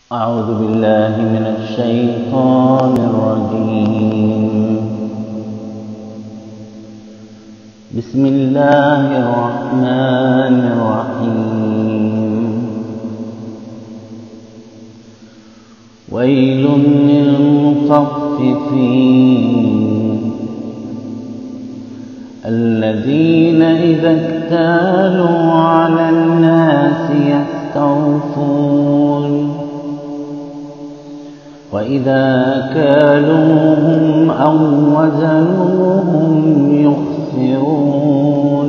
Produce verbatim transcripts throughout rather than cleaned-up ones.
أعوذ بالله من الشيطان الرجيم. بسم الله الرحمن الرحيم. ويل للمطففين الذين إذا اكتالوا على الناس يستوفون وإذا كالوهم أو وزنوهم يخسرون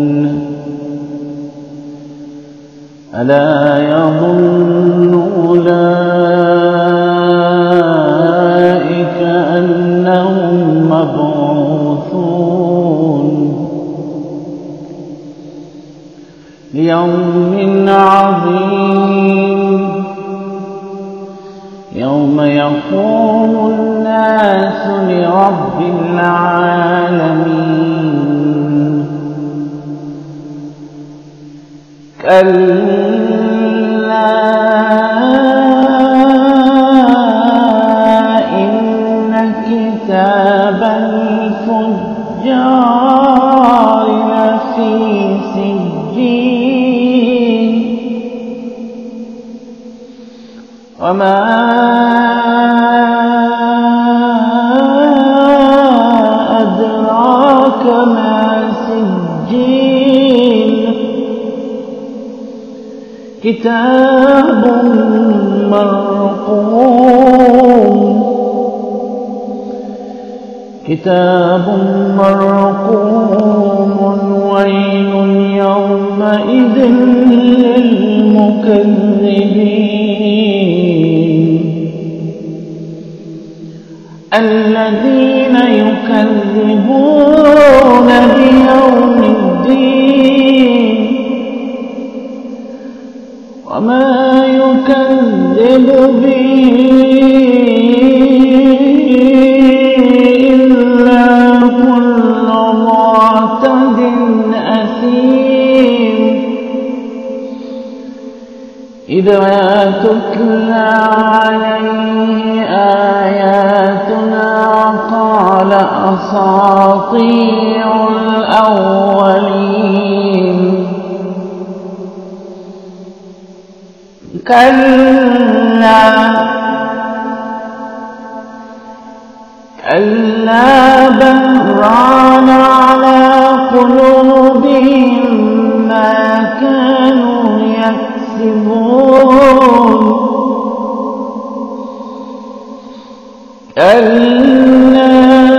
ألا يظن أولئك أنهم مبعوثون ليوم عظيم يوم يقوم الناس لرب العالمين. كلا إن كتاب الفجار لفي سجين وما أدراك ما سجين كتاب مرقوم كتاب مرقوم ويل يومئذ للمكذبين الذين يكذبون بيوم الدين وما يكذب به إلا كل معتد أثيم إذا تتلى عليه آياتنا قال أساطير الأولين كلا كلا بل ران على قلوبهم ما كانوا يكسبون كلا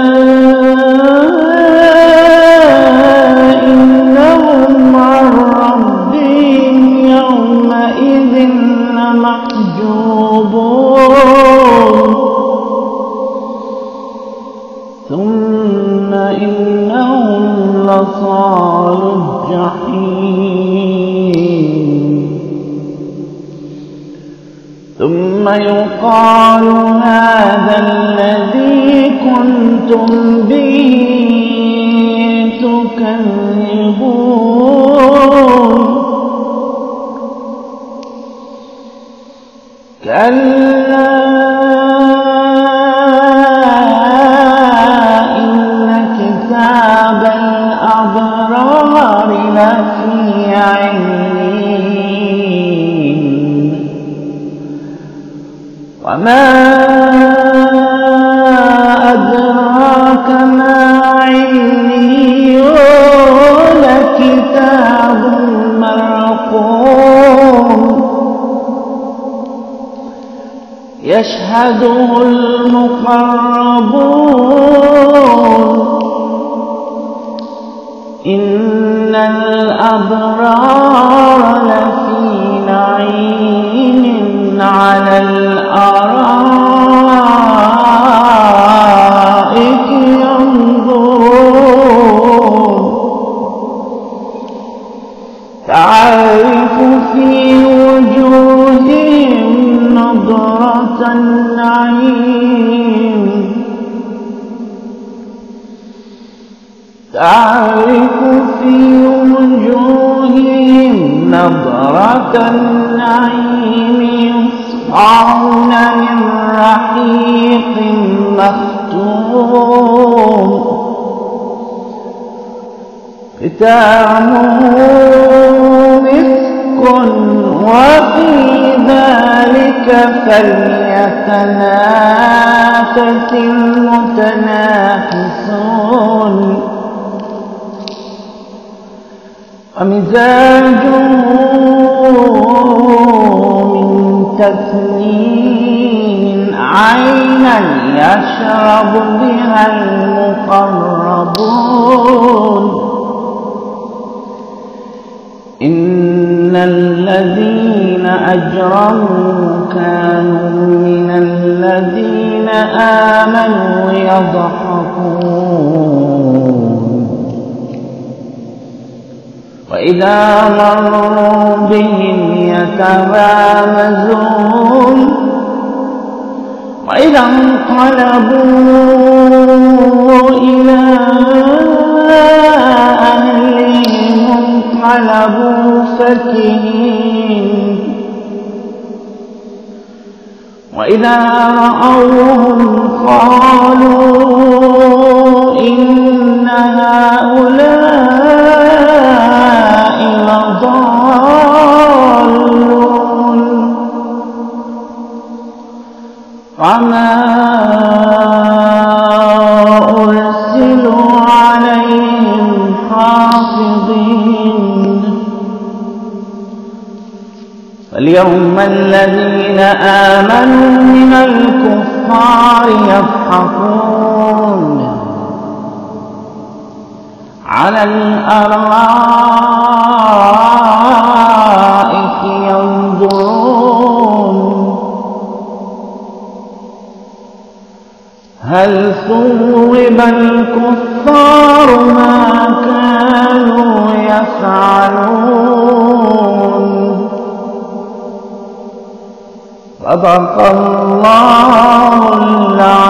إنهم عن ربهم يومئذ لمحجوبون ثم إنهم لصال الجحيم ثم يقال هذا الذي كنتم به تكذبون كلا إن كتاب الأبرار لفي عليين وما أدراك ما عليون كتاب مرقوم يشهده المقربون إن الأبرار لفي نعيم على الأرائك ينظرون تعرف في وجوههم نضرة النعيم تعرف في وجوههم نضرة النعيم يسقون من رحيق مختوم ختامه مسك وفي ذلك فليتنافس المتنافسون ومزاجه من تسنيم عينا يشرب بها المقربون إن الذين أجرموا كانوا من الذين آمنوا يضحكون وإذا مروا بهم يتغامزون وإذا انقلبوا إلى أهلهم انقلبوا فكهين وإذا رأوهم قالوا إن هؤلاء لضالون وما أرسلوا عليهم حافظين فاليوم الذين آمنوا من الكفار يضحكون على الأرائك ينظرون هل ثوب الكفار ما كانوا يفعلون صدق الله العظيم.